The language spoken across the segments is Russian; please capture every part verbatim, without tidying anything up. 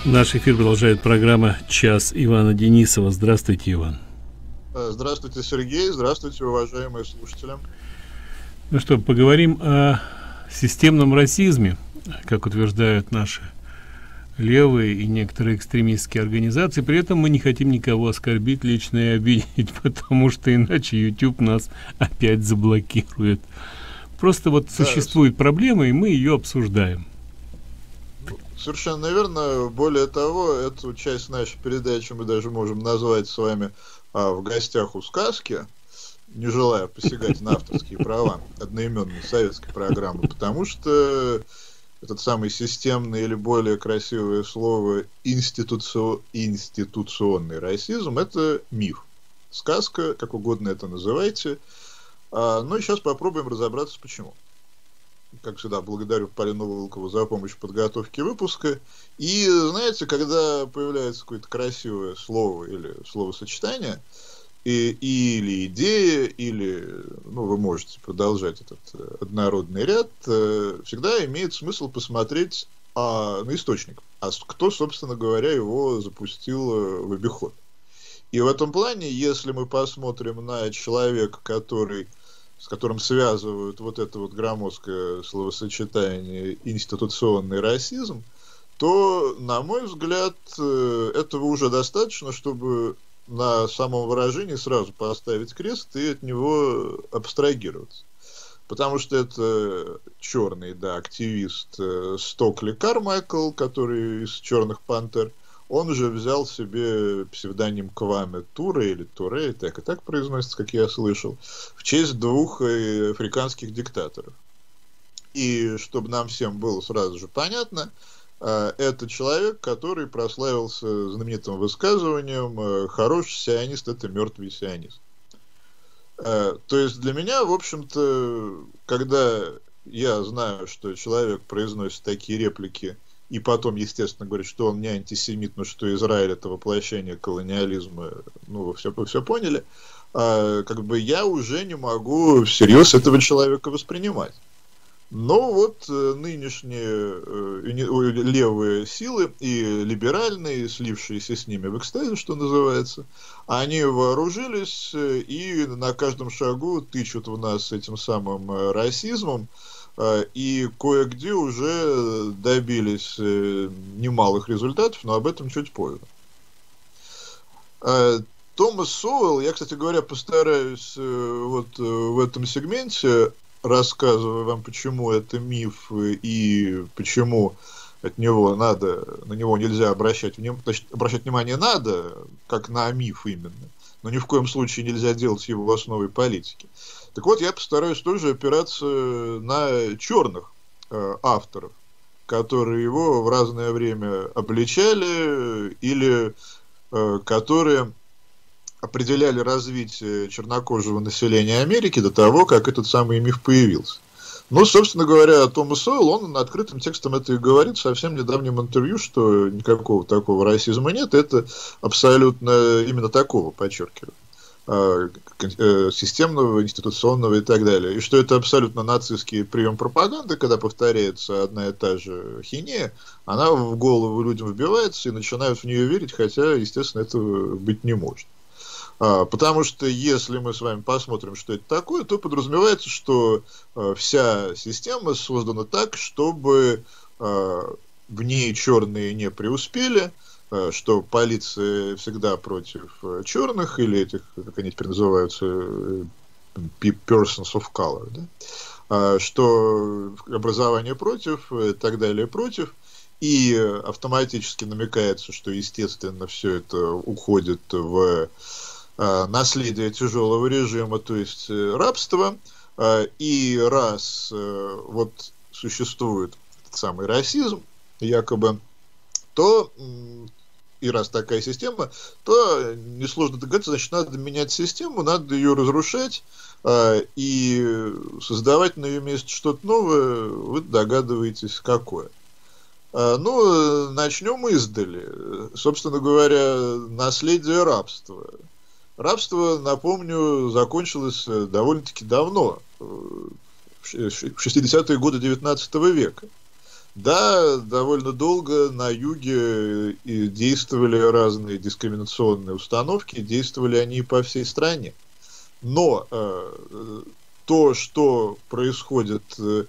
Наш эфир продолжает программа «Час» Ивана Денисова. Здравствуйте, Иван. Здравствуйте, Сергей. Здравствуйте, уважаемые слушатели. Ну что, поговорим о системном расизме, как утверждают наши левые и некоторые экстремистские организации. При этом мы не хотим никого оскорбить лично и обидеть, потому что иначе YouTube нас опять заблокирует. Просто вот да, существует проблема, и мы ее обсуждаем. Совершенно верно. Более того, эту часть нашей передачи мы даже можем назвать с вами а, «В гостях у сказки», не желая посягать на авторские права одноименной советской программы, потому что этот самый системный или более красивое слово институци... институционный расизм — это миф. Сказка, как угодно это называйте. А, ну и сейчас попробуем разобраться, почему. Как всегда, благодарю Полину Волкову за помощь в подготовке выпуска. И, знаете, когда появляется какое-то красивое слово или словосочетание, и, или идея, или, ну, вы можете продолжать этот однородный ряд, всегда имеет смысл посмотреть а, на источник, а кто, собственно говоря, его запустил в обиход. И в этом плане, если мы посмотрим на человека, который... с которым связывают вот это вот громоздкое словосочетание «институционный расизм», то, на мой взгляд, этого уже достаточно, чтобы на самом выражении сразу поставить крест и от него абстрагироваться. Потому что это черный, да, активист Стокли Кармайкл, который из «Черных пантер», он же взял себе псевдоним Кваме Туре или Туре, так и так произносится, как я слышал, в честь двух африканских диктаторов. И чтобы нам всем было сразу же понятно, это человек, который прославился знаменитым высказыванием «хороший сионист – это мертвый сионист». То есть для меня, в общем-то, когда я знаю, что человек произносит такие реплики, и потом, естественно, говорит, что он не антисемит, но что Израиль — это воплощение колониализма, ну, вы все, вы все поняли, а, как бы я уже не могу всерьез этого человека воспринимать. Но вот нынешние э, левые силы и либеральные, слившиеся с ними в экстазе, что называется, они вооружились и на каждом шагу тычут в нас этим самым расизмом, и кое-где уже добились немалых результатов, но об этом чуть позже. Томас Соуэлл, я, кстати говоря, постараюсь вот в этом сегменте, рассказывая вам, почему это миф и почему от него надо, на него нельзя обращать, значит, обращать внимание надо, как на миф именно, но ни в коем случае нельзя делать его основой политики. Так вот, я постараюсь тоже опираться на черных э, авторов, которые его в разное время обличали или э, которые определяли развитие чернокожего населения Америки до того, как этот самый миф появился. Ну, собственно говоря, Томас Соуэлл, он открытым текстом это и говорит в совсем недавнем интервью, что никакого такого расизма нет, это абсолютно именно такого, подчеркиваю, системного, институционного и так далее. И что это абсолютно нацистский прием пропаганды, когда повторяется одна и та же хинея, она в голову людям вбивается и начинают в нее верить, хотя, естественно, этого быть не может. Потому что если мы с вами посмотрим, что это такое, то подразумевается, что вся система создана так, чтобы в ней черные не преуспели, что полиция всегда против черных, или этих, как они теперь называются, persons of color, да? Что образование против, и так далее против, и автоматически намекается, что, естественно, все это уходит в наследие тяжелого режима, то есть рабство, и раз вот существует этот самый расизм, якобы, то и раз такая система, то несложно догадаться, значит, надо менять систему, надо ее разрушать э, и создавать на ее месте что-то новое, вы догадываетесь, какое. Э, ну, начнем издали. Собственно говоря, наследие рабства. Рабство, напомню, закончилось довольно-таки давно, в шестидесятые годы девятнадцатого века. Да, довольно долго на юге и действовали разные дискриминационные установки, действовали они по всей стране. Но э, то, что происходит, э,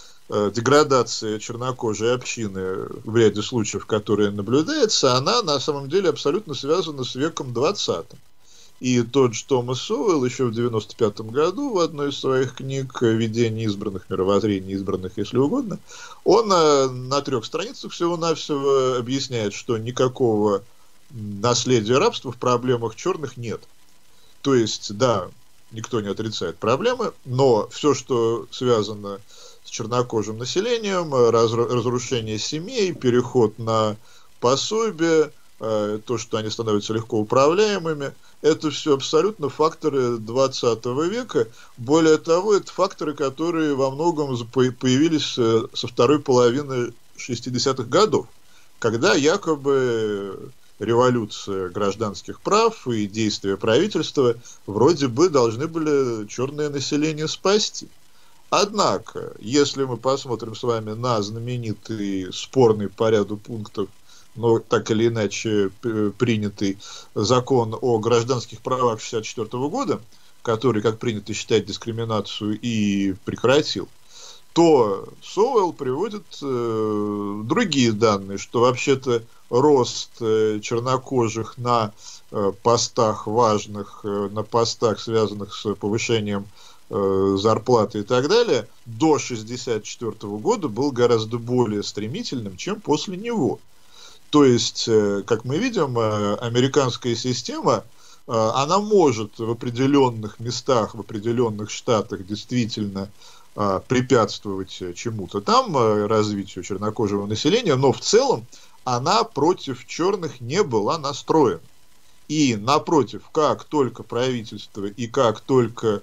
деградация чернокожей общины в ряде случаев, которая наблюдается, она на самом деле абсолютно связана с веком двадцатым. И тот же Томас Сауэлл еще в девяносто пятом году в одной из своих книг «Видение избранных, мировоззрение избранных, если угодно», он на трех страницах всего-навсего объясняет, что никакого наследия рабства в проблемах черных нет. То есть, да, никто не отрицает проблемы, но все, что связано с чернокожим населением, разрушение семей, переход на пособие, то, что они становятся легко управляемыми, это все абсолютно факторы двадцатого века. Более того, это факторы, которые во многом появились со второй половины шестидесятых годов, когда якобы революция гражданских прав и действия правительства вроде бы должны были черное население спасти. Однако, если мы посмотрим с вами на знаменитый спорный по ряду пунктов, но так или иначе принятый закон о гражданских правах шестьдесят четвёртого года, который, как принято считать, дискриминацию и прекратил, то Сауэлл приводит э, другие данные, что вообще-то рост э, чернокожих на э, постах важных, э, на постах, связанных с повышением э, зарплаты и так далее, до шестьдесят четвёртого года был гораздо более стремительным, чем после него. То есть, как мы видим, американская система, она может в определенных местах, в определенных штатах действительно препятствовать чему-то там, развитию чернокожего населения, но в целом она против черных не была настроена. И напротив, как только правительство и как только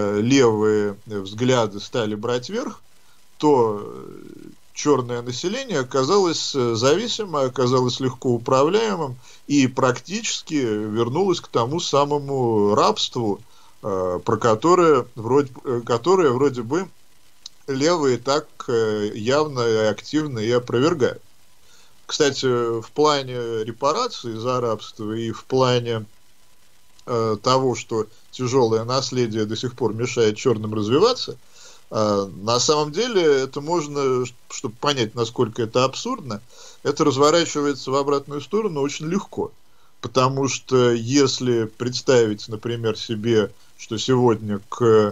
левые взгляды стали брать верх, то черное население оказалось зависимым, оказалось легко управляемым и практически вернулось к тому самому рабству, про которое вроде, которое вроде бы левые так явно и активно и опровергают. Кстати, в плане репараций за рабство и в плане того, что тяжелое наследие до сих пор мешает черным развиваться, на самом деле это можно, чтобы понять, насколько это абсурдно, это разворачивается в обратную сторону очень легко. Потому что если представить, например, себе, что сегодня к,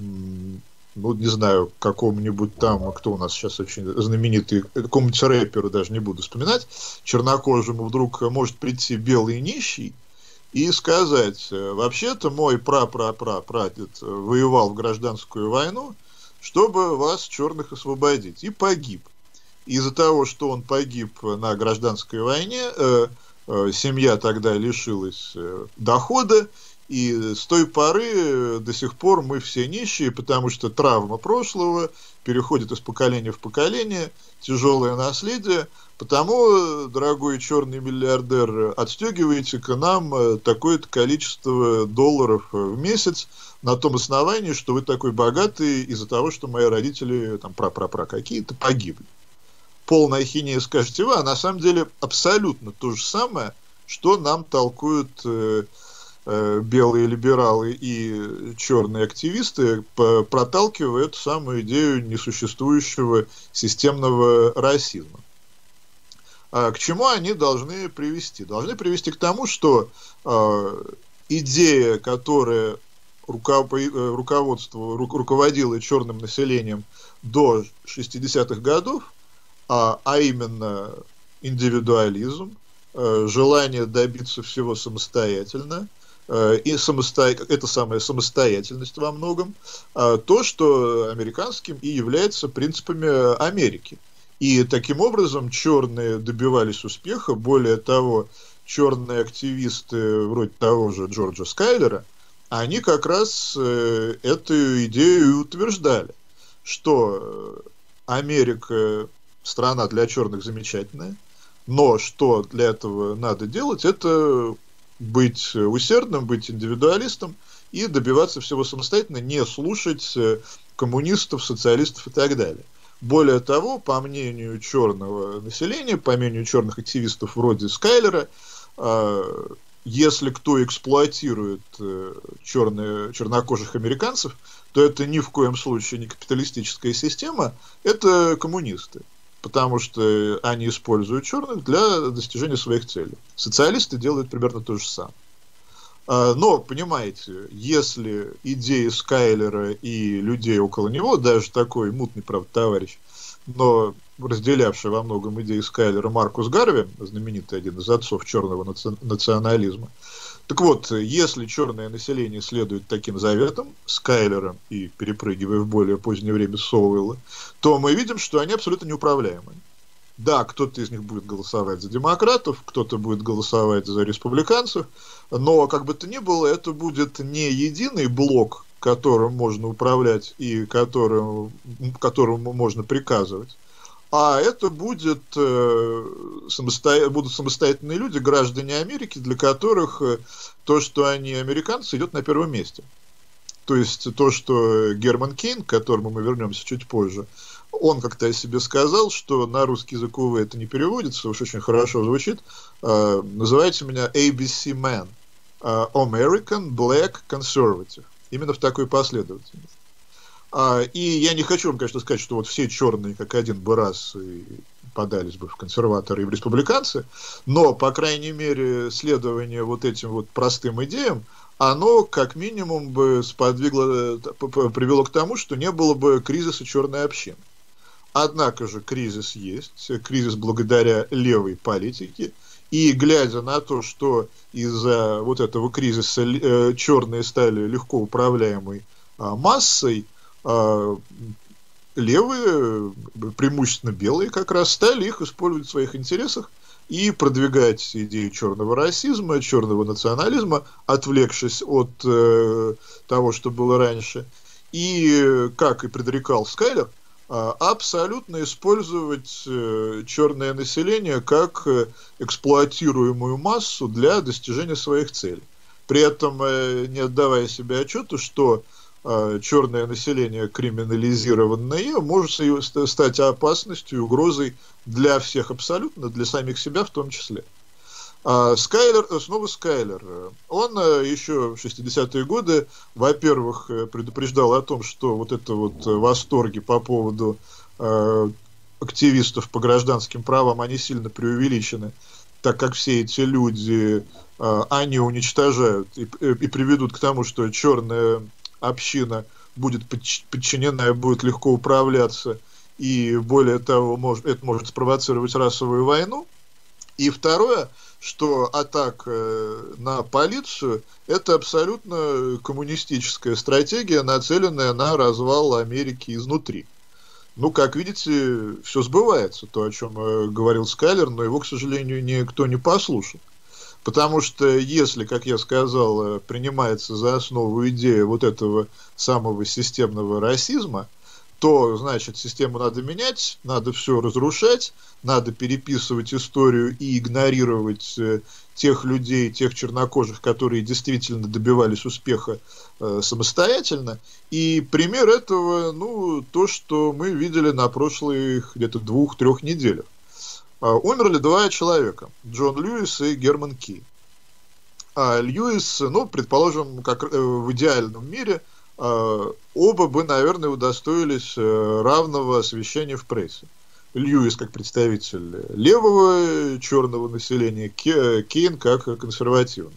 ну, не знаю, какому-нибудь там, кто у нас сейчас очень знаменитый, какому-нибудь рэперу, даже не буду вспоминать, чернокожему вдруг может прийти белый нищий и сказать: вообще-то мой пра-пра-пра-прадед воевал в гражданскую войну, чтобы вас, черных, освободить, и погиб. Из-за того, что он погиб на гражданской войне, э, э, семья тогда лишилась э, дохода, и с той поры до сих пор мы все нищие, потому что травма прошлого переходит из поколения в поколение, тяжелое наследие. Потому, дорогой черный миллиардер, отстегивайте-ка нам такое-то количество долларов в месяц на том основании, что вы такой богатый из-за того, что мои родители, там, пра-пра-пра какие-то, погибли. Полная ахинея, скажете вы, а на самом деле абсолютно то же самое, что нам толкуют э, э, белые либералы и черные активисты, по- проталкивая эту самую идею несуществующего системного расизма. А к чему они должны привести? Должны привести к тому, что э, идея, которая руководство, руководило черным населением до шестидесятых годов, а, а именно индивидуализм, э, желание добиться всего самостоятельно, э, и самосто... это самая самостоятельность во многом, э, то, что американским и является принципами Америки. И таким образом черные добивались успеха. Более того, черные активисты вроде того же Джорджа Скайлера, они как раз э, эту идею и утверждали, что Америка страна для черных замечательная, но что для этого надо делать, это быть усердным, быть индивидуалистом и добиваться всего самостоятельно, не слушать коммунистов, социалистов и так далее. Более того, по мнению черного населения, по мнению черных активистов вроде Скайлера, если кто эксплуатирует черные, чернокожих американцев, то это ни в коем случае не капиталистическая система, это коммунисты. Потому что они используют черных для достижения своих целей. Социалисты делают примерно то же самое. Но, понимаете, если идеи Скайлера и людей около него, даже такой мутный, правда, товарищ, но разделявший во многом идеи Скайлера Маркус Гарви, знаменитый один из отцов черного наци- национализма, так вот, если черное население следует таким заветам, Скайлера и перепрыгивая в более позднее время Соуэлла, то мы видим, что они абсолютно неуправляемы. Да, кто-то из них будет голосовать за демократов, кто-то будет голосовать за республиканцев, но, как бы то ни было, это будет не единый блок, которым можно управлять и которым, которому можно приказывать, а это будет, э, самосто... будут самостоятельные люди, граждане Америки, для которых э, то, что они американцы, идет на первом месте. То есть то, что Герман Кейн, к которому мы вернемся чуть позже, он как-то о себе сказал, что на русский язык, увы, это не переводится, уж очень хорошо звучит. Э, называйте меня A B C Man, э, American Black Conservative. Именно в такой последовательности. А, и я не хочу вам, конечно, сказать, что вот все черные, как один бы раз, и подались бы в консерваторы и в республиканцы, но, по крайней мере, следование вот этим вот простым идеям, оно, как минимум, бы сподвигло, привело к тому, что не было бы кризиса черной общины. Однако же кризис есть, кризис благодаря левой политике, и глядя на то, что из-за вот этого кризиса э, черные стали легко управляемой э, массой, э, левые, преимущественно белые как раз, стали их использовать в своих интересах и продвигать идею черного расизма, черного национализма, отвлекшись от э, того, что было раньше. И, как и предрекал Скайлер, абсолютно использовать э, черное население как э, эксплуатируемую массу для достижения своих целей. При этом э, не отдавая себе отчета, что э, черное население криминализированное может стать опасностью и угрозой для всех абсолютно, для самих себя в том числе. Скайлер, снова Скайлер, он еще в шестидесятые годы, во-первых, предупреждал о том, что вот это вот восторги по поводу э, активистов по гражданским правам, они сильно преувеличены, так как все эти люди, э, они уничтожают и, и приведут к тому, что черная община будет подчинена и будет легко управляться, и более того, может, это может спровоцировать расовую войну. И второе, что атака на полицию – это абсолютно коммунистическая стратегия, нацеленная на развал Америки изнутри. Ну, как видите, все сбывается, то, о чем говорил Скайлер, но его, к сожалению, никто не послушал. Потому что если, как я сказал, принимается за основу идея вот этого самого системного расизма, то, значит, систему надо менять, надо все разрушать, надо переписывать историю и игнорировать э, тех людей, тех чернокожих, которые действительно добивались успеха э, самостоятельно. И пример этого, ну, то, что мы видели на прошлых где-то двух-трех неделях. Э, умерли два человека, Джон Льюис и Герман Кейн. А Льюис, ну, предположим, как э, в идеальном мире, Uh, оба бы, наверное, удостоились uh, равного освещения в прессе. Льюис как представитель левого черного населения, Кейн как консервативного.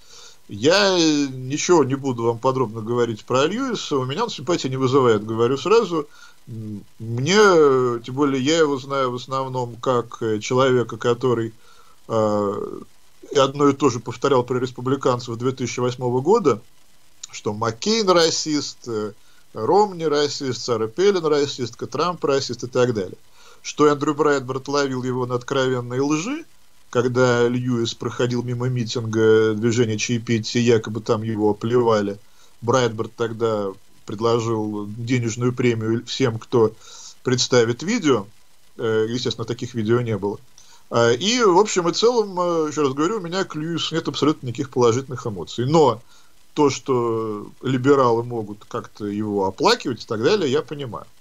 Я ничего не буду вам подробно говорить про Льюиса, у меня он симпатии не вызывает, говорю сразу. Мне, тем более я его знаю в основном как человека, который uh, одно и то же повторял про республиканцев две тысячи восьмого года, что Маккейн расист, Ромни расист, Сара Пеллин расистка, Трамп расист и так далее. Что Эндрю Брайтбард ловил его на откровенной лжи, когда Льюис проходил мимо митинга движения чаепития, якобы там его оплевали. Брайтбард тогда предложил денежную премию всем, кто представит видео. Естественно, таких видео не было. И, в общем и целом, еще раз говорю, у меня к Льюису нет абсолютно никаких положительных эмоций. Но то, что либералы могут как-то его оплакивать и так далее, я понимаю.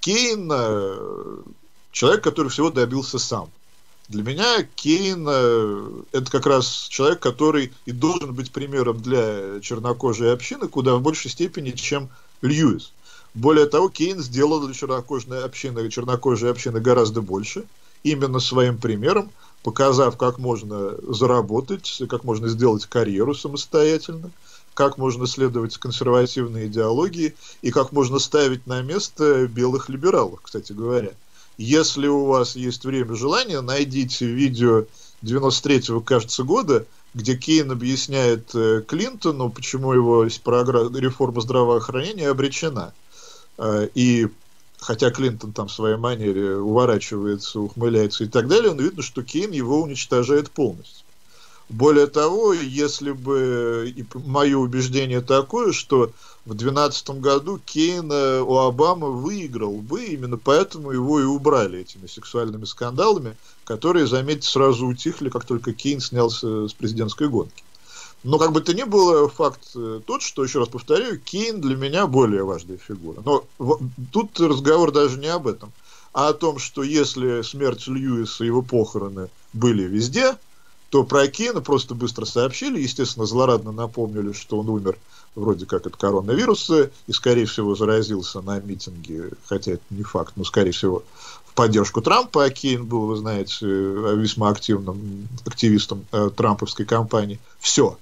Кейн человек, который всего добился сам. Для меня Кейн это как раз человек, который и должен быть примером для чернокожей общины, куда в большей степени, чем Льюис. Более того, Кейн сделал для чернокожей общины, чернокожей общины гораздо больше, именно своим примером, показав, как можно заработать, как можно сделать карьеру самостоятельно, как можно следовать консервативной идеологии и как можно ставить на место белых либералов, кстати говоря. Если у вас есть время и желание, найдите видео девяносто третьего, кажется, года, где Кейн объясняет Клинтону, почему его реформа здравоохранения обречена. И хотя Клинтон там в своей манере уворачивается, ухмыляется и так далее, но видно, что Кейн его уничтожает полностью. Более того, если бы и мое убеждение такое, что в две тысячи двенадцатом году Кейн у Обамы выиграл бы, именно поэтому его и убрали этими сексуальными скандалами, которые, заметьте, сразу утихли, как только Кейн снялся с президентской гонки. Но как бы то ни было, факт тот, что, еще раз повторяю, Кейн для меня более важная фигура. Но в, тут разговор даже не об этом, а о том, что если смерть Льюиса и его похороны были везде, то про Кейна просто быстро сообщили, естественно, злорадно напомнили, что он умер вроде как от коронавируса и, скорее всего, заразился на митинге, хотя это не факт, но, скорее всего, в поддержку Трампа, а Кейн был, вы знаете, весьма активным активистом э, трамповской кампании. Все.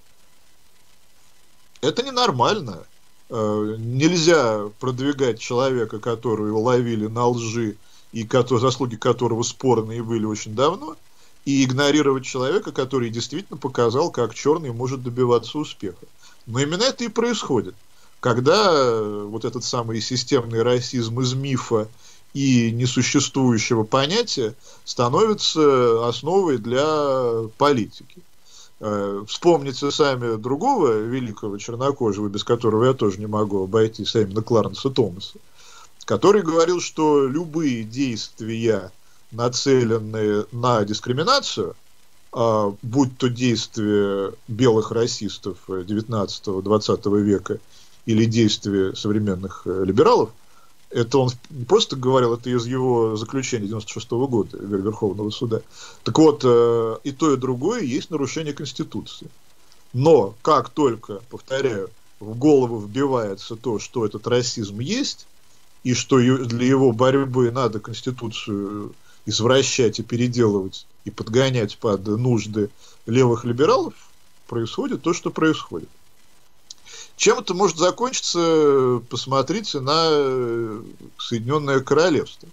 Это ненормально. Э, нельзя продвигать человека, которого ловили на лжи и который, заслуги которого спорные были очень давно, и игнорировать человека, который действительно показал, как черный может добиваться успеха. Но именно это и происходит. Когда вот этот самый системный расизм из мифа и несуществующего понятия становится основой для политики. Вспомните сами другого великого чернокожего, без которого я тоже не могу обойтись, а именно Кларенса Томаса, который говорил, что любые действия, нацеленные на дискриминацию, а, будь то действия белых расистов девятнадцатого-двадцатого века или действия современных либералов, это он не просто говорил, это из его заключения девяносто шестого года Верховного суда. Так вот, и то, и другое есть нарушение Конституции. Но как только, повторяю, в голову вбивается то, что этот расизм есть, и что для его борьбы надо Конституцию извращать и переделывать и подгонять под нужды левых либералов, происходит то, что происходит. Чем это может закончиться, посмотрите на Соединенное Королевство.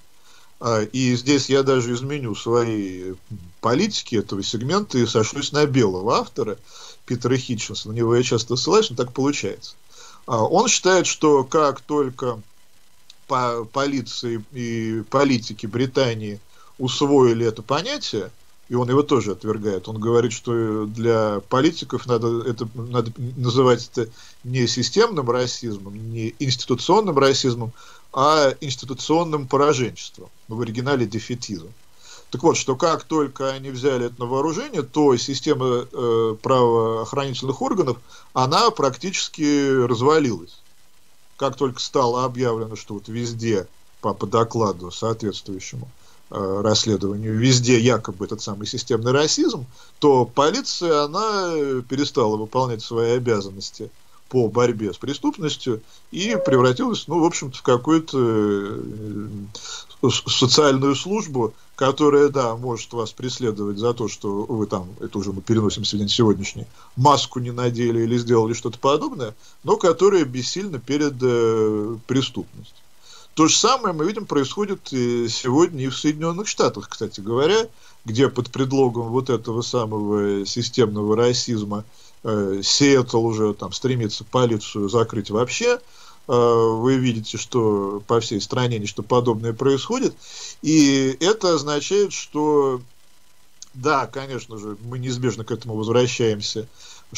И здесь я даже изменю свои политики этого сегмента и сошлюсь на белого автора Питера Хитчинса. На него я часто ссылаюсь, но так получается. Он считает, что как только по полиции и политики Британии усвоили это понятие, и он его тоже отвергает. Он говорит, что для политиков надо, это, надо называть это не системным расизмом, не институционным расизмом, а институционным пораженчеством. В оригинале дефетизм. Так вот, что как только они взяли это на вооружение, то система э, правоохранительных органов, она практически развалилась. Как только стало объявлено, что вот везде, по, по докладу соответствующему э, расследованию, везде якобы этот самый системный расизм, то полиция, она перестала выполнять свои обязанности по борьбе с преступностью и превратилась, ну, в общем-то, в какую-то э, социальную службу, которая, да, может вас преследовать за то, что вы там, это уже мы переносим в день сегодняшний, маску не надели или сделали что-то подобное, но которая бессильна перед э, преступностью. То же самое мы видим происходит и сегодня и в Соединенных Штатах, кстати говоря, где под предлогом вот этого самого системного расизма э, Сиэтл уже там стремится полицию закрыть вообще. Вы видите, что по всей стране нечто подобное происходит. И это означает, что, да, конечно же, мы неизбежно к этому возвращаемся,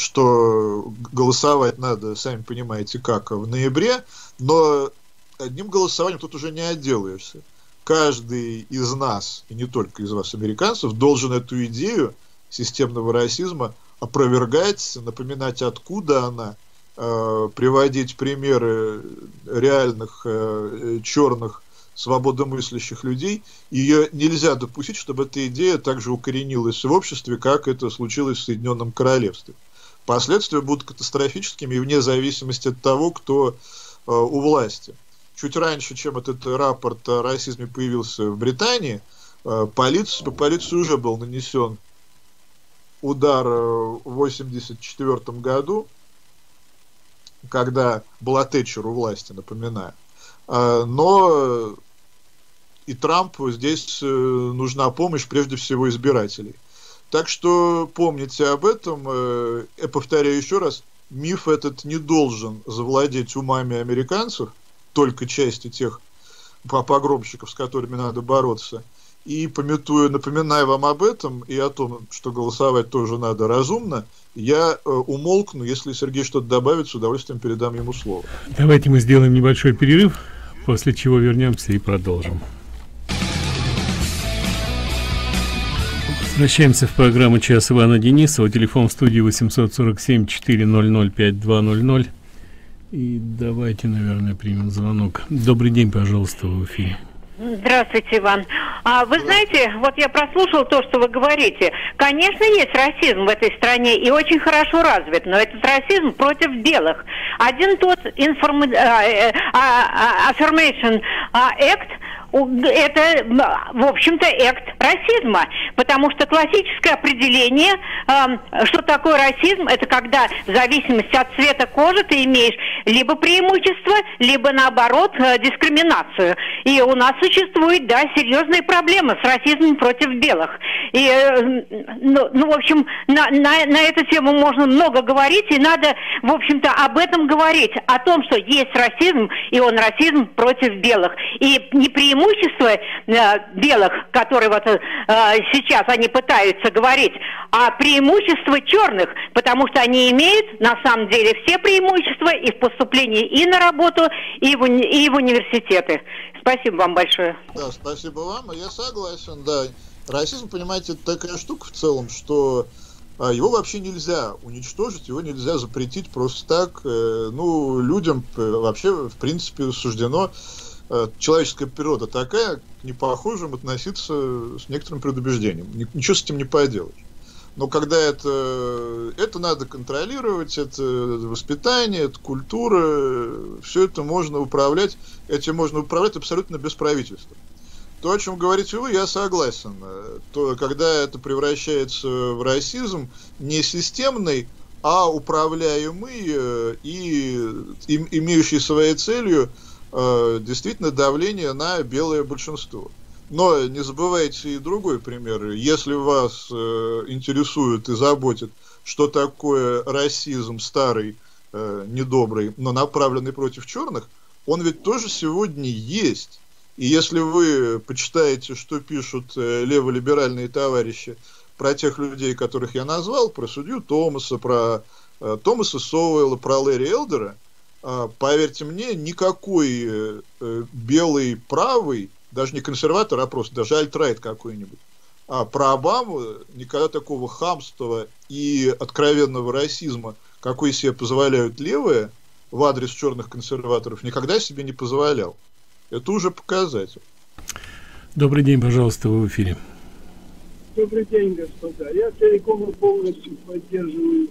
что голосовать надо, сами понимаете, как в ноябре, но одним голосованием тут уже не отделаешься. Каждый из нас, и не только из вас, американцев, должен эту идею системного расизма опровергать, напоминать, откуда она, приводить примеры реальных черных свободомыслящих людей. Ее нельзя допустить, чтобы эта идея также укоренилась в обществе, как это случилось в Соединенном Королевстве. Последствия будут катастрофическими вне зависимости от того, кто э, у власти. Чуть раньше, чем этот рапорт о расизме появился в Британии, э, полиции, по полиции уже был нанесен удар в восемьдесят четвёртом году, когда была Тэтчер у власти, напоминаю. Э, но и Трампу здесь э, нужна помощь прежде всего избирателей. Так что помните об этом. Я повторяю еще раз, миф этот не должен завладеть умами американцев, только части тех погромщиков, с которыми надо бороться. И памятуя, напоминаю вам об этом и о том, что голосовать тоже надо разумно, я умолкну. Если Сергей что-то добавит, с удовольствием передам ему слово. Давайте мы сделаем небольшой перерыв, после чего вернемся и продолжим. Возвращаемся в программу «Час Ивана Денисова». Телефон в студии восемьсот сорок семь четыреста пятьдесят два ноль ноль. И давайте, наверное, примем звонок. Добрый день, пожалуйста, в эфире. Здравствуйте, Иван. А, вы знаете, вот я прослушал то, что вы говорите. Конечно, есть расизм в этой стране и очень хорошо развит, но этот расизм против белых. Один тот информ... Affirmation Act, это, в общем-то, акт расизма, потому что классическое определение, э, что такое расизм, это когда в зависимости от цвета кожи ты имеешь либо преимущество, либо, наоборот, э, дискриминацию. И у нас существует, да, серьезные проблемы с расизмом против белых. И, э, ну, ну, в общем, на, на, на эту тему можно много говорить, и надо, в общем-то, об этом говорить, о том, что есть расизм, и он расизм против белых. И не преимущество Преимущество э, белых, которые вот э, сейчас они пытаются говорить, а преимущество черных, потому что они имеют на самом деле все преимущества и в поступлении и на работу, и в, и в университеты. Спасибо вам большое. Да, спасибо вам, я согласен, да. Расизм, понимаете, это такая штука в целом, что а, его вообще нельзя уничтожить, его нельзя запретить просто так. Э, ну, людям вообще, в принципе, суждено. Человеческая природа такая, к непохожим относиться с некоторым предубеждением. Ничего с этим не поделаешь. Но когда это, это надо контролировать, это воспитание, это культура, все это можно управлять, этим можно управлять абсолютно без правительства. То, о чем говорите вы, я согласен. То, когда это превращается в расизм не системный, а управляемый и, и имеющий своей целью действительно давление на белое большинство. Но не забывайте и другой пример. Если вас э, интересует и заботит, что такое расизм старый, э, недобрый, но направленный против черных, он ведь тоже сегодня есть. И если вы почитаете, что пишут э, леволиберальные товарищи про тех людей, которых я назвал, про судью Томаса, про э, Томаса Соуэлла, про Лэри Элдера, поверьте мне, никакой э, белый правый, даже не консерватор, а просто даже альтрайт какой-нибудь, а про Обаму никогда такого хамства и откровенного расизма, какой себе позволяют левые в адрес черных консерваторов, никогда себе не позволял. Это уже показатель. Добрый день, пожалуйста, вы в эфире. Добрый день, господа. Я целиком и полностью поддерживаю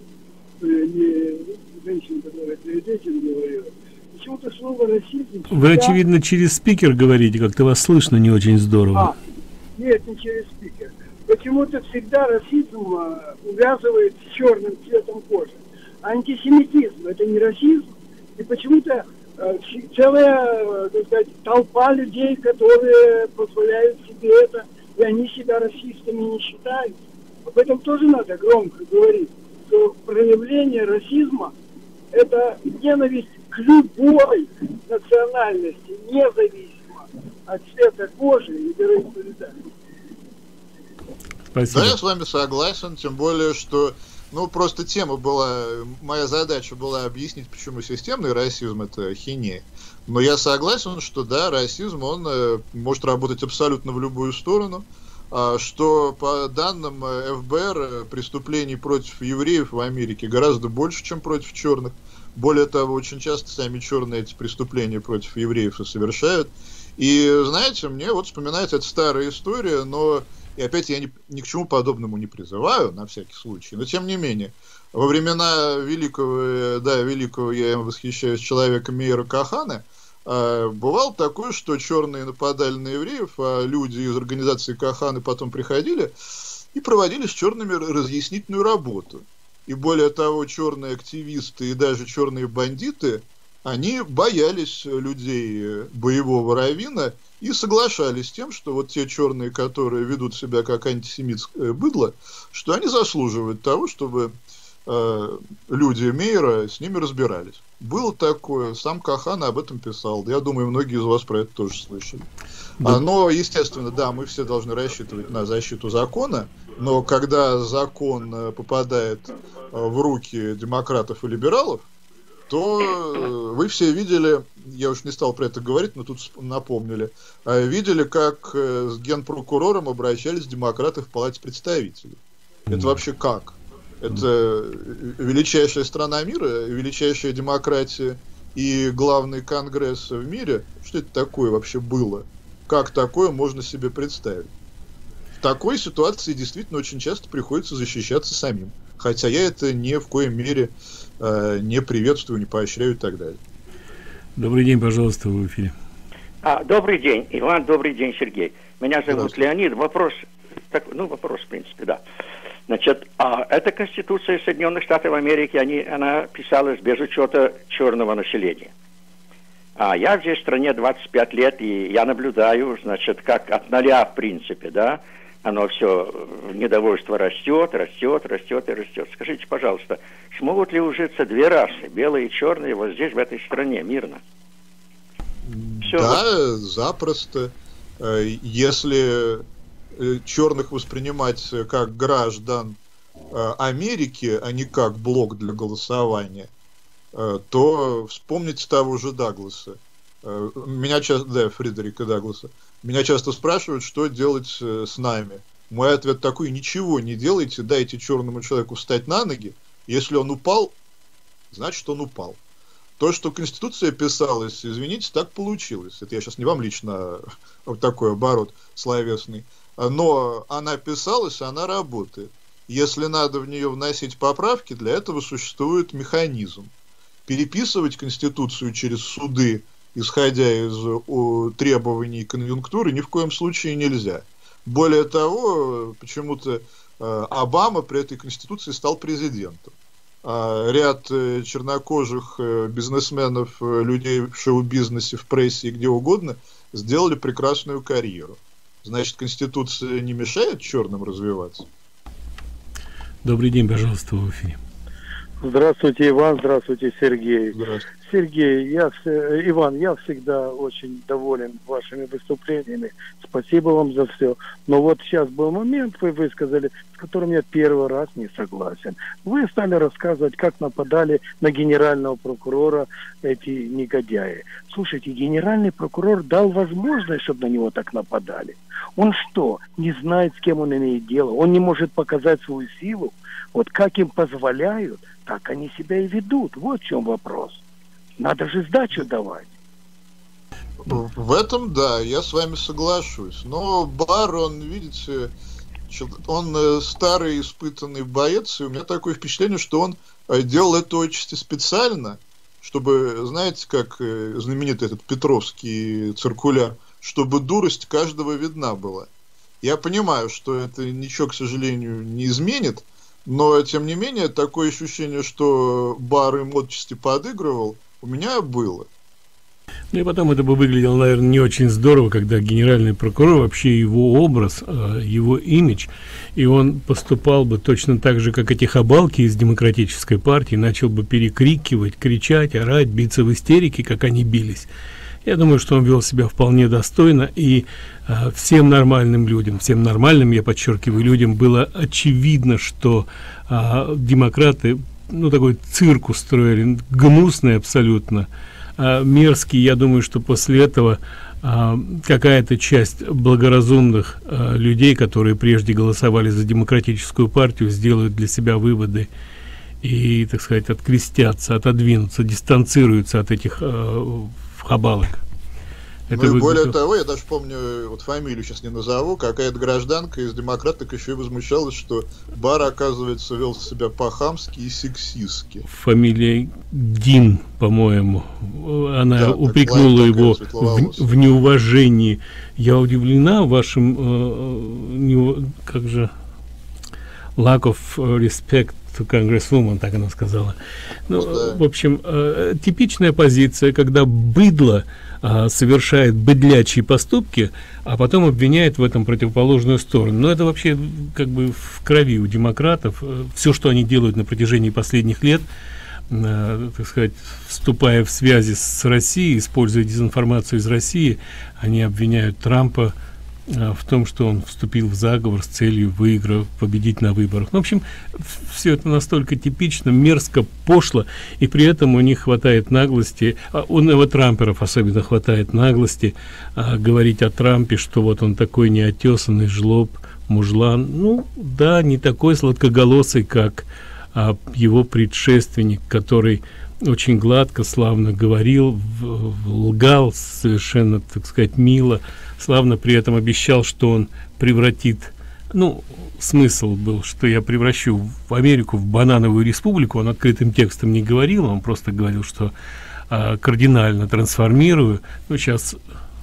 не женщин, которая перед этим говорила. Почему-то слово расизм... Вы, всегда... очевидно, через спикер говорите, как-то вас слышно не очень здорово. А, нет, не через спикер. Почему-то всегда расизм а, увязывает с черным цветом кожи. Антисемитизм — это не расизм. И почему-то а, целая, так сказать, толпа людей, которые позволяют себе это, и они себя расистами не считают. Об этом тоже надо громко говорить. Что проявление расизма – это ненависть к любой национальности, независимо от цвета кожи и вероисповедания. Спасибо. Да, я с вами согласен, тем более, что, ну, просто тема была, моя задача была объяснить, почему системный расизм – это хинея. Но я согласен, что, да, расизм, он э, может работать абсолютно в любую сторону. Что по данным эф бэ эр преступлений против евреев в Америке гораздо больше, чем против черных. Более того, очень часто сами черные эти преступления против евреев и совершают. И, знаете, мне вот вспоминается эта старая история, но, и опять я ни, ни к чему подобному не призываю, на всякий случай, но тем не менее, во времена великого, да, великого, я им восхищаюсь, человека Мейера Кахана, э, бывало такое, что черные нападали на евреев, а люди из организации Каханы потом приходили и проводили с черными разъяснительную работу. И более того, черные активисты и даже черные бандиты, они боялись людей боевого раввина и соглашались с тем, что вот те черные, которые ведут себя как антисемитское быдло, что они заслуживают того, чтобы э, люди Мейера с ними разбирались. Было такое, сам Кахан об этом писал. Я думаю, многие из вас про это тоже слышали. Да. Но, естественно, да, мы все должны рассчитывать на защиту закона, но когда закон попадает в руки демократов и либералов, то вы все видели, я уж не стал про это говорить, но тут напомнили, видели, как с генпрокурором обращались демократы в Палате представителей. Это вообще как? Это величайшая страна мира, величайшая демократия и главный конгресс в мире. Что это такое вообще было? Как такое можно себе представить? В такой ситуации действительно очень часто приходится защищаться самим. Хотя я это ни в коей мере э, не приветствую, не поощряю и так далее. Добрый день, пожалуйста, в эфире. А, добрый день, Иван, добрый день, Сергей. Меня зовут Леонид. Вопрос, так, ну вопрос, в принципе, да. Значит, а, эта Конституция Соединенных Штатов Америки, они, она писалась без учета черного населения. А я здесь в стране двадцать пять лет, и я наблюдаю, значит, как от нуля, в принципе, да, оно все, недовольство растет, растет, растет и растет. Скажите, пожалуйста, смогут ли ужиться две расы, белые и черные, вот здесь, в этой стране, мирно? Все. Да, запросто. Если черных воспринимать как граждан Америки, а не как блок для голосования, то вспомните того же Дагласа. Меня часто, да, Фредерика Дагласа. Меня часто спрашивают, что делать с нами. Мой ответ такой: ничего не делайте, дайте черному человеку встать на ноги. Если он упал, значит он упал. То, что Конституция писалась, извините, так получилось. Это я сейчас не вам лично, вот такой оборот словесный. Но она писалась, она работает. Если надо в нее вносить поправки, для этого существует механизм. Переписывать Конституцию через суды, исходя из о, требований конъюнктуры, ни в коем случае нельзя. Более того, почему-то э, Обама при этой Конституции стал президентом. А ряд э, чернокожих э, бизнесменов, э, людей в шоу-бизнесе, в прессе и где угодно сделали прекрасную карьеру. Значит, Конституция не мешает черным развиваться? Добрый день, пожалуйста, в эфире. Здравствуйте, Иван, здравствуйте, Сергей. Здравствуйте. Сергей, я, Иван, я всегда очень доволен вашими выступлениями. Спасибо вам за все. Но вот сейчас был момент, вы высказали, с которым я первый раз не согласен. Вы стали рассказывать, как нападали на генерального прокурора эти негодяи. Слушайте, генеральный прокурор дал возможность, чтобы на него так нападали. Он что, не знает, с кем он имеет дело? Он не может показать свою силу? Вот как им позволяют, так они себя и ведут. Вот в чем вопрос. Надо же сдачу давать. В этом, да, я с вами соглашусь. Но Барр, он, видите, он старый испытанный боец, и у меня такое впечатление, что он делал это отчасти специально, чтобы, знаете, как знаменитый этот Петровский циркуляр, чтобы дурость каждого видна была. Я понимаю, что это ничего, к сожалению, не изменит, но, тем не менее, такое ощущение, что Барр им отчасти подыгрывал, у меня было. Ну и потом это бы выглядело, наверное, не очень здорово, когда генеральный прокурор, вообще его образ, его имидж, и он поступал бы точно так же, как эти хабалки из Демократической партии, начал бы перекрикивать, кричать, орать, биться в истерике, как они бились. Я думаю, что он вел себя вполне достойно, и э, всем нормальным людям, всем нормальным, я подчеркиваю, людям было очевидно, что э, демократы, ну, такой цирк устроили, гнусный абсолютно, э, мерзкий. Я думаю, что после этого э, какая-то часть благоразумных э, людей, которые прежде голосовали за Демократическую партию, сделают для себя выводы и, так сказать, открестятся, отодвинутся, дистанцируются от этих э, хабалок. Это ну и более выглядело... того, я даже помню, вот фамилию сейчас не назову, какая-то гражданка из демократок еще и возмущалась, что Барр, оказывается, вел себя по-хамски и сексистски. Фамилия Дин, по-моему. Она да, упрекнула его в, в неуважении. Я удивлена вашим, э, не, как же, lack of respect to Congresswoman, так она сказала. Ну, да. В общем, э, типичная позиция, когда быдло э, совершает быдлячие поступки, а потом обвиняет в этом противоположную сторону. Но это вообще как бы в крови у демократов. Все, что они делают на протяжении последних лет, э, так сказать, вступая в связи с Россией, используя дезинформацию из России, они обвиняют Трампа в том, что он вступил в заговор с целью выиграть, победить на выборах. Ну, в общем, все это настолько типично, мерзко, пошло, и при этом у них хватает наглости, у новотрамперов особенно хватает наглости а, говорить о Трампе, что вот он такой неотесанный жлоб, мужлан. Ну, да, не такой сладкоголосый, как а, его предшественник, который очень гладко, славно говорил, в, в, лгал совершенно, так сказать, мило, славно при этом обещал, что он превратит, ну, смысл был, что я превращу в Америку в банановую республику. Он открытым текстом не говорил, он просто говорил, что а, кардинально трансформирую. Ну, сейчас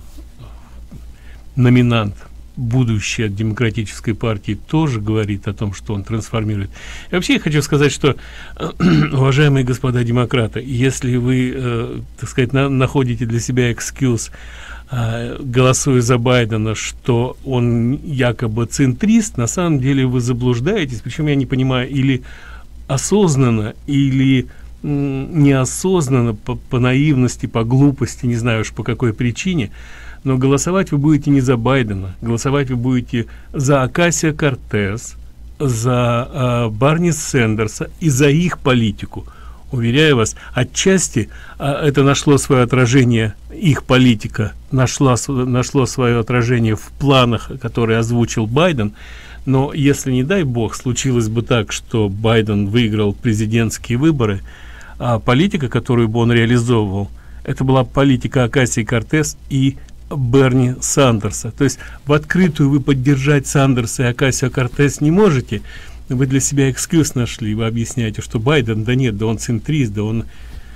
номинант, будущий от Демократической партии, тоже говорит о том, что он трансформирует. И вообще я хочу сказать, что, уважаемые господа демократы, если вы, э, так сказать, на, находите для себя экскьюз, э, голосуя за Байдена, что он якобы центрист, на самом деле вы заблуждаетесь, причем я не понимаю, или осознанно, или м, неосознанно, по, по наивности, по глупости, не знаю уж по какой причине, но голосовать вы будете не за Байдена, голосовать вы будете за Окасио-Кортес, за э, Барни Сэндерса и за их политику. Уверяю вас, отчасти э, это нашло свое отражение, их политика нашла, нашло свое отражение в планах, которые озвучил Байден, но если, не дай бог, случилось бы так, что Байден выиграл президентские выборы, а политика, которую бы он реализовывал, это была политика Окасио-Кортес и Берни Сандерса. То есть в открытую вы поддержать Сандерса и Окасио-Кортес не можете. Вы для себя экскьюз нашли, вы объясняете, что Байден, да нет, да он центрист, да он...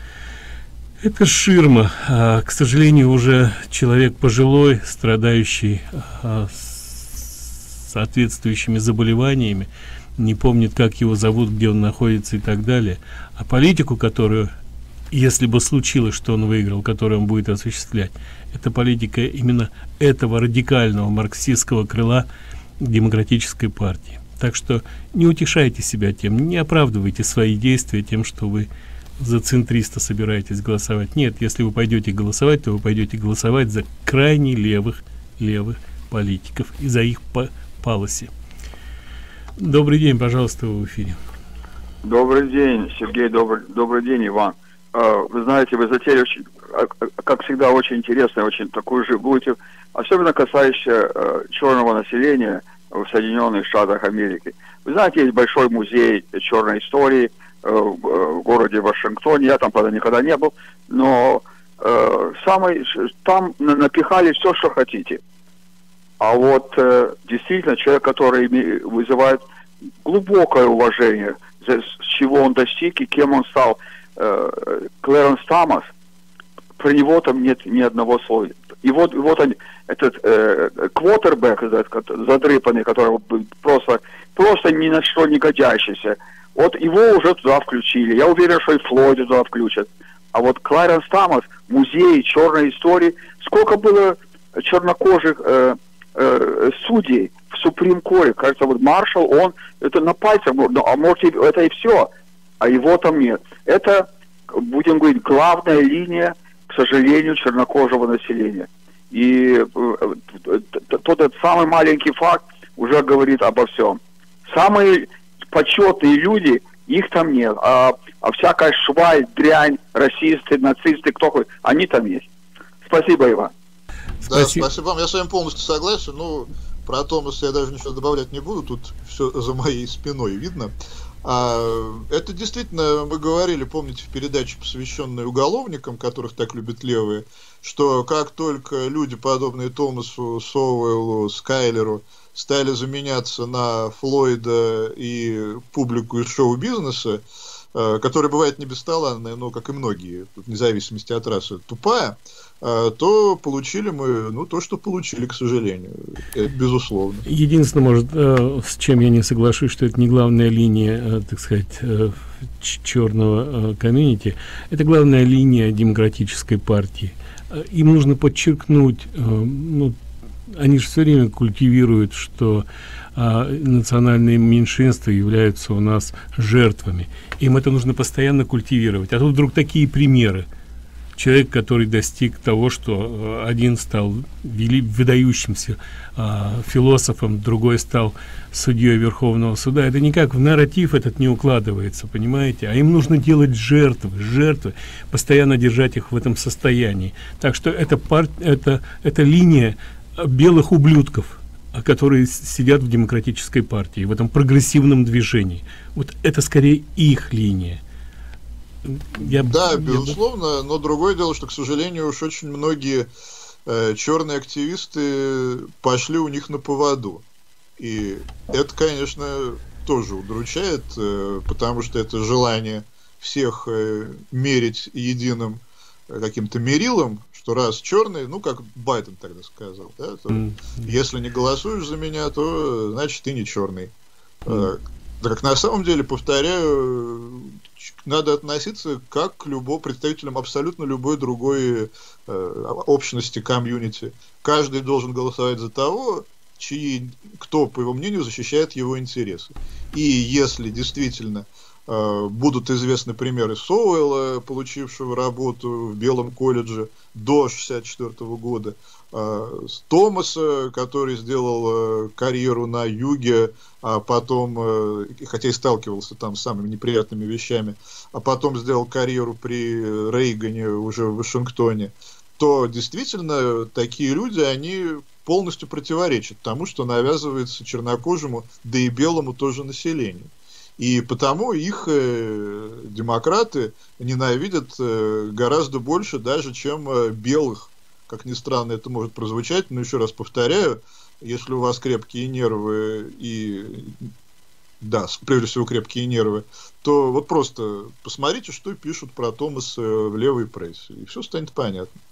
Это ширма. А, к сожалению, уже человек пожилой, страдающий а, с соответствующими заболеваниями, не помнит, как его зовут, где он находится и так далее. А политику, которую, если бы случилось, что он выиграл, которую он будет осуществлять, это политика именно этого радикального марксистского крыла Демократической партии. Так что не утешайте себя тем, не оправдывайте свои действия тем, что вы за центриста собираетесь голосовать. Нет, если вы пойдете голосовать, то вы пойдете голосовать за крайне левых левых политиков и за их полоси. Добрый день, пожалуйста, вы в эфире. Добрый день, Сергей, добрый, добрый день, Иван. Вы знаете, вы затеяли, очень, как всегда, очень интересно, очень такую же будете, особенно касающаяся черного населения в Соединенных Штатах Америки. Вы знаете, есть большой музей черной истории в городе Вашингтоне, я там, правда, никогда не был, но самый, там напихали все, что хотите. А вот действительно человек, который вызывает глубокое уважение, с чего он достиг и кем он стал, Клэренс Томас, про него там нет ни одного слова. И вот, и вот он, этот э, квотербэк, этот, задрыпанный, который просто, просто ни на что не годящийся, вот его уже туда включили. Я уверен, что и Флойда туда включат. А вот Клэренс Томас, музей черной истории, сколько было чернокожих э, э, судей в Суприм Коре, кажется, вот Маршалл, он, это на пальцах, ну, а может, это и все. А его там нет. Это, будем говорить, главная линия, к сожалению, чернокожего населения. И тот этот самый маленький факт уже говорит обо всем. Самые почетные люди, их там нет. А, а всякая шваль, дрянь, расисты, нацисты, кто хоть, они там есть. Спасибо, Иван. Да, спасибо вам. Я с вами полностью согласен. Ну, Про Томаса я даже ничего добавлять не буду, тут все за моей спиной видно. А, это действительно, мы говорили, помните, в передаче, посвященной уголовникам, которых так любят левые, что как только люди, подобные Томасу, Соуэллу, Скайлеру, стали заменяться на Флойда и публику из шоу-бизнеса, которая бывает не бесталанная, но, как и многие, вне зависимости от расы, тупая, то получили мы, ну, то, что получили, к сожалению, это безусловно. Единственное, может, с чем я не соглашусь, что это не главная линия, так сказать, черного комьюнити, это главная линия демократической партии. Им нужно подчеркнуть, ну, они же все время культивируют, что а, национальные меньшинства являются у нас жертвами. Им это нужно постоянно культивировать. А тут вдруг такие примеры. Человек, который достиг того, что а, один стал вели, выдающимся а, философом, другой стал судьей Верховного суда. Это никак в нарратив этот не укладывается, понимаете? А им нужно делать жертвы, жертвы, постоянно держать их в этом состоянии. Так что это, пар, это, это линия белых ублюдков, которые сидят в демократической партии, в этом прогрессивном движении. Вот это скорее их линия. Я, да, я, безусловно, я... но другое дело, что, к сожалению, уж очень многие э, черные активисты пошли у них на поводу. И это, конечно, тоже удручает, э, потому что это желание всех э, мерить единым э, каким-то мерилом, что раз черный, ну, как Байден тогда сказал, да, то, mm. если не голосуешь за меня, то значит ты не черный. Mm. Так на самом деле, повторяю, надо относиться как к любому представителям абсолютно любой другой э, общности, комьюнити. Каждый должен голосовать за того, чьи, кто, по его мнению, защищает его интересы. И если действительно э, будут известны примеры Соуэлла, получившего работу в Белом колледже до шестьдесят четвёртого года, э, Томаса, который сделал э, карьеру на юге, а потом, э, хотя и сталкивался там с самыми неприятными вещами, а потом сделал карьеру при Рейгане уже в Вашингтоне, то действительно такие люди, они полностью противоречат тому, что навязывается чернокожему, да и белому тоже населению. И потому их э, демократы ненавидят э, гораздо больше даже, чем э, белых. Как ни странно это может прозвучать, но еще раз повторяю, если у вас крепкие нервы и, да, прежде всего крепкие нервы, то вот просто посмотрите, что пишут про Томаса в левой прессе, и все станет понятно.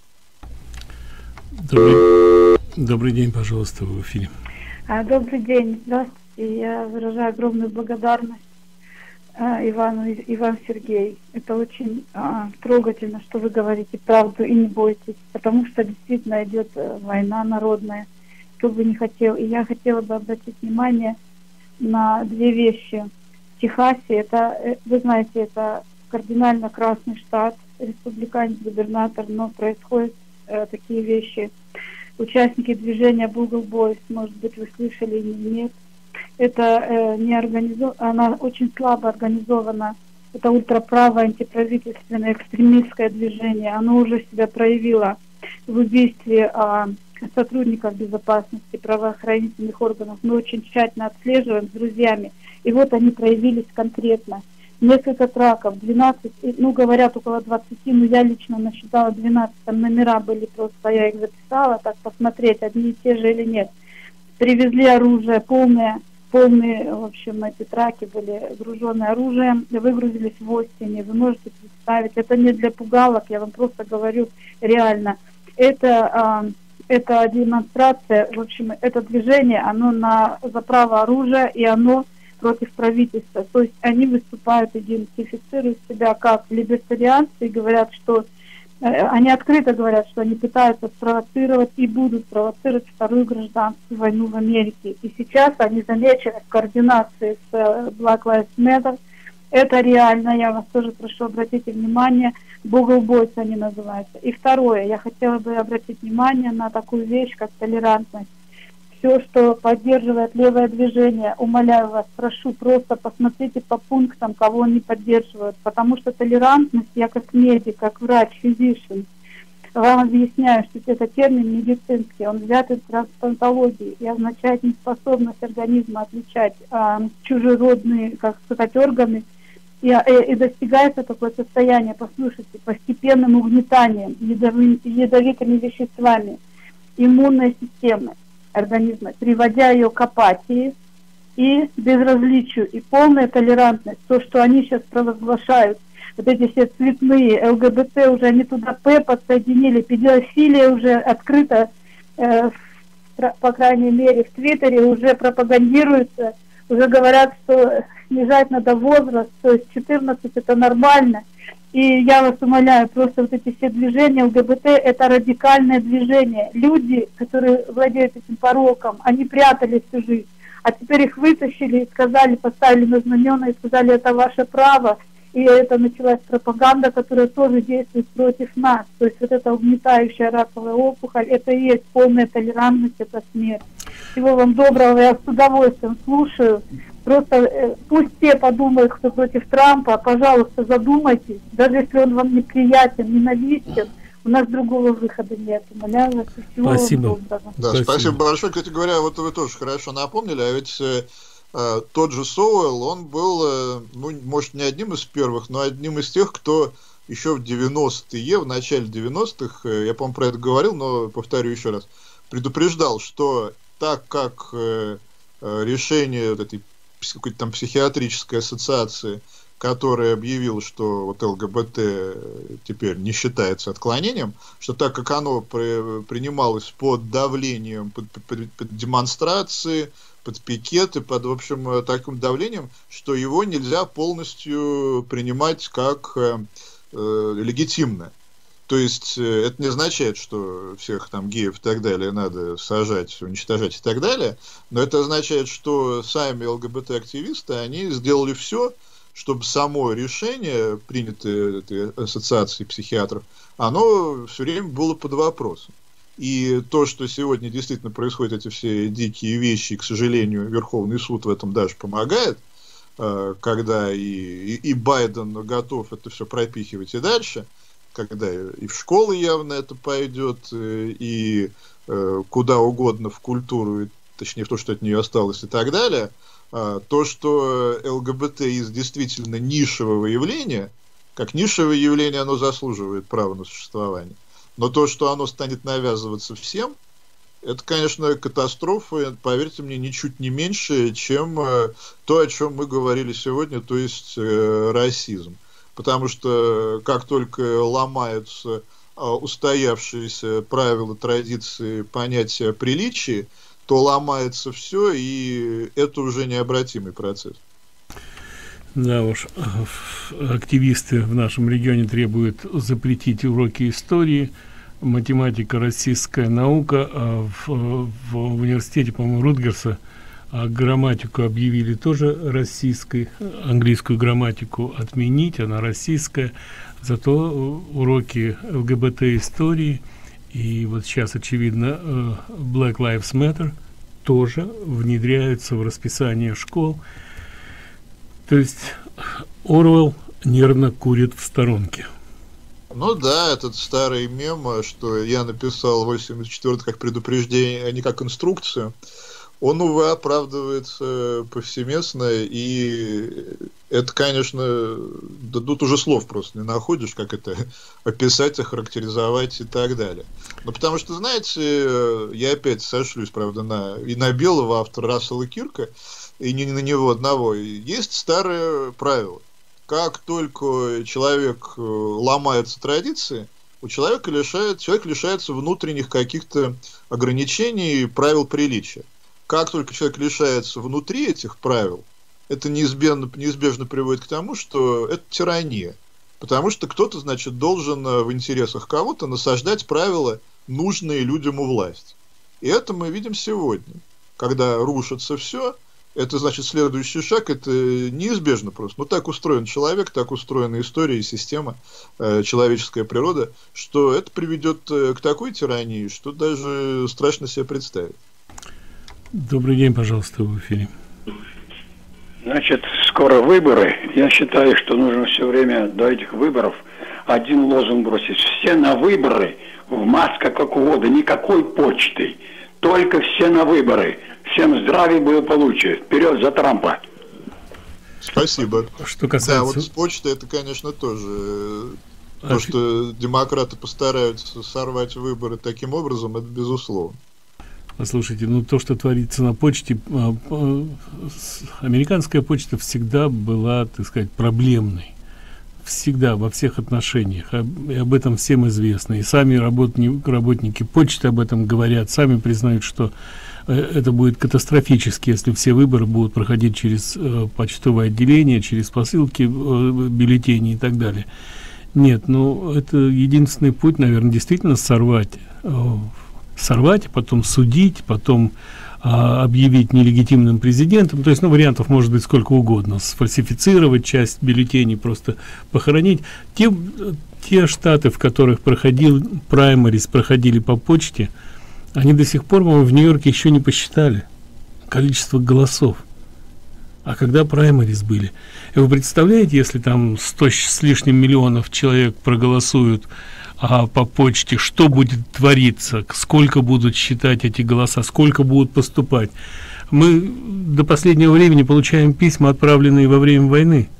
Добрый, добрый день, пожалуйста, в эфире. Добрый день, здравствуйте. Я выражаю огромную благодарность Ивану, Иван Сергей. Это очень а, трогательно, что вы говорите правду и не бойтесь, потому что действительно идет война народная, кто бы не хотел. И я хотела бы обратить внимание на две вещи. В Техасе, это, вы знаете, это кардинально красный штат, республиканец, губернатор, но происходят э, такие вещи. Участники движения Google Boys, может быть, вы слышали или нет. Это э, не организов... она очень слабо организована. Это ультраправое антиправительственное экстремистское движение. Оно уже себя проявило в убийстве э, сотрудников безопасности, правоохранительных органов. Мы очень тщательно отслеживаем с друзьями. И вот они проявились конкретно. Несколько траков, двенадцать, ну говорят около двадцати, но я лично насчитала двенадцать, там номера были, просто я их записала, так посмотреть, одни и те же или нет. Привезли оружие, полное, полные, в общем, эти траки были гружены оружием, выгрузились в Остине. Вы можете представить, это не для пугалок, я вам просто говорю реально. Это, а, это демонстрация, в общем, это движение, оно на, за право оружия, и оно против правительства. То есть они выступают, идентифицируют себя как либертарианцы и говорят, что э, они открыто говорят, что они пытаются спровоцировать и будут провоцировать вторую гражданскую войну в Америке. И сейчас они замечены в координации с э, Black Lives Matter. Это реально, я вас тоже прошу, обратите внимание, Google Boys они называются. И второе, я хотела бы обратить внимание на такую вещь, как толерантность. Все, что поддерживает левое движение, умоляю вас, прошу, просто посмотрите по пунктам, кого они поддерживают, потому что толерантность, я как медик, как врач, физический, вам объясняю, что это термин медицинский, он взят из трансплантологии и означает неспособность организма отличать а, чужеродные, как сказать, органы, и, и, и достигается такое состояние, послушайте, постепенным угнетанием ядовитыми, ядовитыми веществами иммунной системы организма, приводя ее к апатии и безразличию, и полная толерантность. То, что они сейчас провозглашают, вот эти все цветные ЛГБТ, уже они туда П подсоединили, педофилия уже открыто, э, в, по крайней мере, в Твиттере уже пропагандируется, уже говорят, что снижать надо возраст, то есть четырнадцать это нормально. И я вас умоляю, просто вот эти все движения ЛГБТ это радикальное движение. Люди, которые владеют этим пороком, они прятали всю жизнь, а теперь их вытащили и сказали, поставили на знамена и сказали, это ваше право. И это началась пропаганда, которая тоже действует против нас. То есть вот эта угнетающая раковая опухоль, это и есть полная толерантность, это смерть. Всего вам доброго, я с удовольствием слушаю. Просто э, пусть те подумают, кто против Трампа, пожалуйста, задумайтесь. Даже если он вам неприятен, ненавистен, у нас другого выхода нет. Умоляю вас, всего спасибо. Вам доброго. Да, спасибо. спасибо большое. Кстати говоря, вот вы тоже хорошо напомнили, а ведь э, тот же Соуэлл, он был, э, ну, может, не одним из первых, но одним из тех, кто еще в девяностые, в начале девяностых, э, я, по-моему, про это говорил, но повторю еще раз, предупреждал, что так как э, э, решение вот этой какой-то там психиатрической ассоциации, которая объявила, что вот ЛГБТ теперь не считается отклонением, что так как оно при, принималось под давлением, под, под, под демонстрации, под пикеты, под, в общем, таким давлением, что его нельзя полностью принимать как э, э, легитимное. То есть это не означает, что всех там геев и так далее надо сажать, уничтожать и так далее, но это означает, что сами ЛГБТ-активисты, они сделали все, чтобы само решение, принятое этой ассоциацией психиатров, оно все время было под вопросом. И то, что сегодня действительно происходят эти все дикие вещи, и, к сожалению, Верховный суд в этом даже помогает, когда и, и, и Байден готов это все пропихивать и дальше, когда и в школы явно это пойдет, и э, куда угодно в культуру, точнее в то, что от нее осталось и так далее, а, то, что ЛГБТ из действительно нишевого явления, как нишевое явление, оно заслуживает права на существование. Но то, что оно станет навязываться всем, это, конечно, катастрофа, поверьте мне, ничуть не меньше, чем э, то, о чем мы говорили сегодня, то есть э, расизм. Потому что как только ломаются а, устоявшиеся правила, традиции, понятия приличия, то ломается все, и это уже необратимый процесс. Да уж, активисты в нашем регионе требуют запретить уроки истории, математика, российская наука, а в, в университете, по-моему, Рутгерса, а грамматику объявили тоже российской, английскую грамматику отменить, она российская, зато уроки ЛГБТ истории и вот сейчас, очевидно, Black Lives Matter тоже внедряются в расписание школ. То есть Оруэлл нервно курит в сторонке. Ну да, этот старый мем, что я написал восемьдесят четвёртый как предупреждение, а не как инструкцию, он, увы, оправдывается повсеместно, и это, конечно, да, тут уже слов просто не находишь, как это описать, охарактеризовать и так далее. Но потому что, знаете, я опять сошлюсь, правда, на, и на белого автора Рассела Кирка, и не на него одного. Есть старое правило. Как только человек ломается традиции, у человека лишает, человек лишается внутренних каких-то ограничений и правил приличия. Как только человек лишается внутри этих правил, это неизбежно, неизбежно приводит к тому, что это тирания. Потому что кто-то, значит, должен в интересах кого-то насаждать правила, нужные людям у власти. И это мы видим сегодня. Когда рушится все, это, значит, следующий шаг, это неизбежно просто. Ну, так устроен человек, так устроена история и система, э, человеческая природа, что это приведет к такой тирании, что даже страшно себе представить. Добрый день, пожалуйста, в эфире. Значит, скоро выборы. Я считаю, что нужно все время до этих выборов один лозунг бросить. Все на выборы, в масках как угодно, никакой почты. Только все на выборы. Всем здравия и благополучия. Вперед за Трампа. Спасибо. Что касается... Да, вот с почтой это, конечно, тоже... А То, фи... что демократы постараются сорвать выборы таким образом, это безусловно. Послушайте, ну то, что творится на почте, американская почта всегда была, так сказать, проблемной. Всегда, во всех отношениях. И об этом всем известно. И сами работники, работники почты об этом говорят, сами признают, что это будет катастрофически, если все выборы будут проходить через почтовое отделение, через посылки, бюллетени и так далее. Нет, ну это единственный путь, наверное, действительно сорвать, сорвать, потом судить, потом а, объявить нелегитимным президентом. То есть, ну, вариантов может быть сколько угодно. Сфальсифицировать часть бюллетеней, просто похоронить. Те, те штаты, в которых проходил праймерис, проходили по почте, они до сих пор, по-моему, в Нью-Йорке еще не посчитали количество голосов. А когда праймерис были? И вы представляете, если там сто с лишним миллионов человек проголосуют а, по почте, что будет твориться, сколько будут считать эти голоса, сколько будут поступать? Мы до последнего времени получаем письма, отправленные во время войны.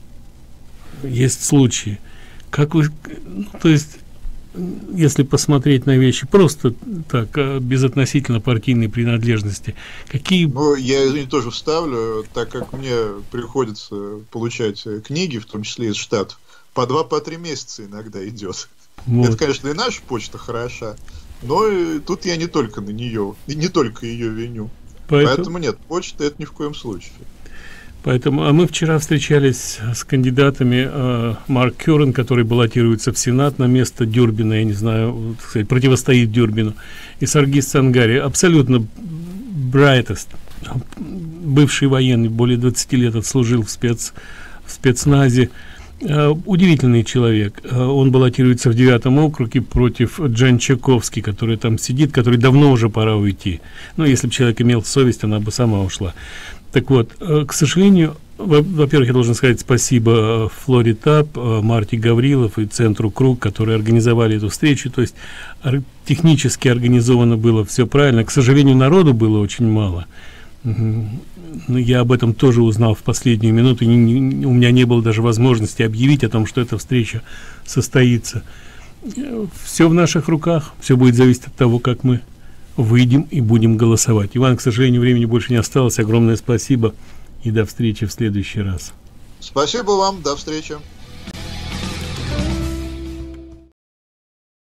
Есть случаи. Как вы, ну, то есть, если посмотреть на вещи просто так, безотносительно партийной принадлежности, какие... Ну, я, извини, тоже вставлю, так как мне приходится получать книги, в том числе из Штатов, по два, по три месяца иногда идет. Вот. Это, конечно, и наша почта хороша, но и тут я не только на нее, и не только ее виню. Поэтому... Поэтому нет, почта это ни в коем случае. Поэтому, а мы вчера встречались с кандидатами, э, Марк Кёрен, который баллотируется в Сенат на место Дюрбина, я не знаю, так сказать, противостоит Дюрбину, и Саргис Сангари, абсолютно brightest, бывший военный, более двадцати лет отслужил в, спец, в спецназе, э, удивительный человек. Э, он баллотируется в девятом округе против Джен Чаковски, который там сидит, который давно уже пора уйти. Ну, если бы человек имел совесть, она бы сама ушла. Так вот, к сожалению, во-первых, я должен сказать спасибо Флоритап, Марте Гаврилов и Центру Круг, которые организовали эту встречу. То есть технически организовано было все правильно. К сожалению, народу было очень мало. Я об этом тоже узнал в последнюю минуту. У меня не было даже возможности объявить о том, что эта встреча состоится. Все в наших руках. Все будет зависеть от того, как мы выйдем и будем голосовать. Иван, к сожалению, времени больше не осталось. Огромное спасибо и до встречи в следующий раз. Спасибо вам, до встречи.